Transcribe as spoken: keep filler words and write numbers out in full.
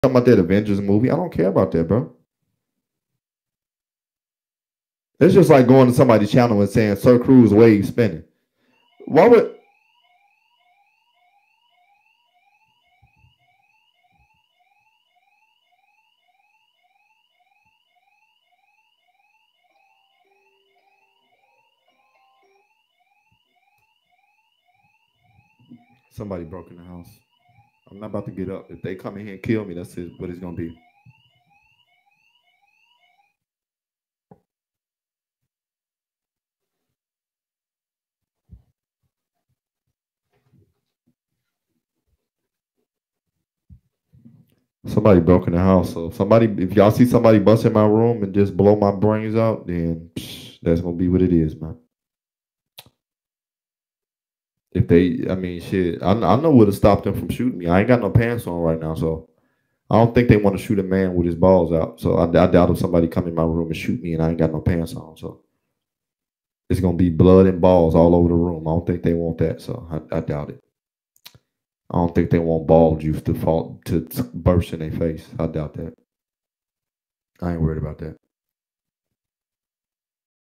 Talking about that Avengers movie. I don't care about that, bro. It's just like going to somebody's channel and saying SirCruse wave spinning. Why would somebody broke in the house? I'm not about to get up. If they come in here and kill me, that's it, what it's gonna be. Somebody broke in the house. So somebody, if y'all see somebody bust in my room and just blow my brains out, then psh, that's gonna be what it is, man. If they, I mean, shit, I, I know what to stop them from shooting me. I ain't got no pants on right now, so I don't think they want to shoot a man with his balls out. So I, I doubt if somebody come in my room and shoot me and I ain't got no pants on. So it's gonna be blood and balls all over the room. I don't think they want that. So I, I doubt it. I don't think they want ball juice to fall to, to burst in their face. I doubt that. I ain't worried about that.